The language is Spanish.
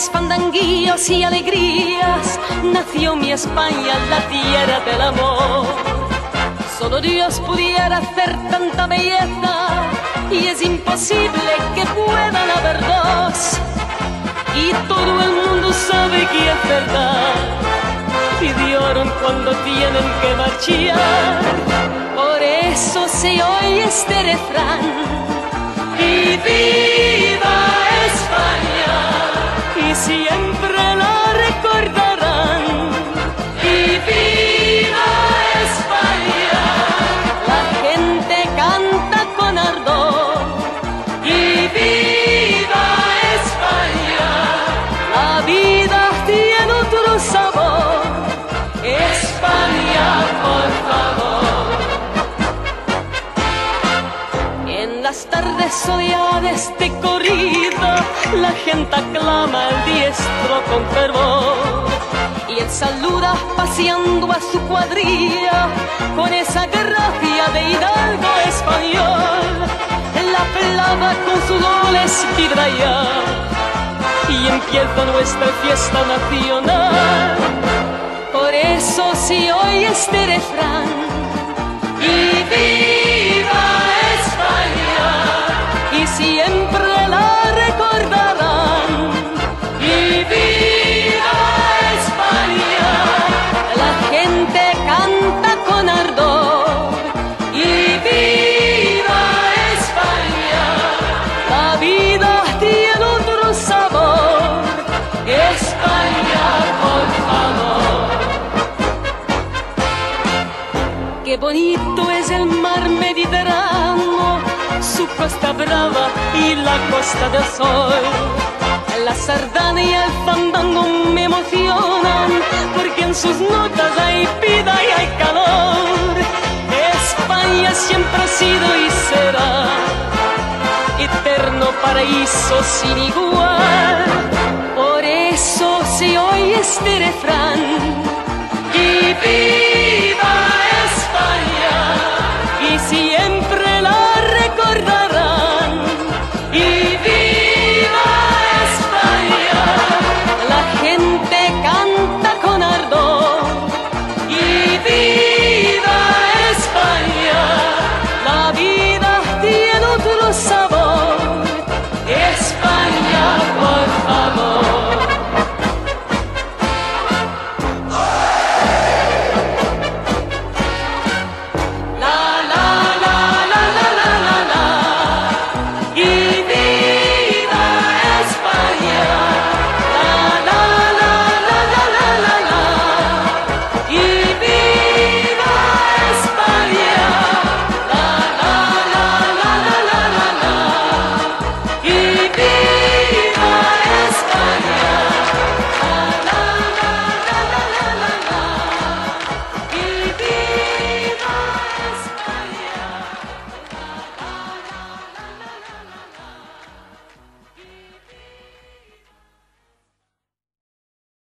bailes, fandanguillos y alegrías, nació mi España, la tierra del amor. Solo Dios pudiera hacer tanta belleza y es imposible que puedan haber dos. Y todo el mundo sabe que es verdad y lloran cuando tienen que marchar. Por eso se oye este refrán: y viva España, y siempre la recordarán. Y viva España, la gente canta con ardor. Y viva España, la vida tiene otro sabor. España, por favor. En las tardes soleadas de corrida, la gente aclama al diestro con fervor, y él saluda paseando a su cuadrilla con esa gracia de hidalgo español. La pelada con sus goles vibra ya y empieza nuestra fiesta nacional. Por eso se oye este refrán: y viva España, y siempre la recordarán. Y viva España, la gente canta con ardor. Y viva España, la vida tiene otro sabor. España, por favor. Qué bonito es el mar Mediterráneo, su costa brava y la costa del sol. La sardana y el fandango me emocionan, porque en sus notas hay vida y hay calor. España siempre ha sido y será eterno paraíso sin igual. Por eso se oye este refrán: y viva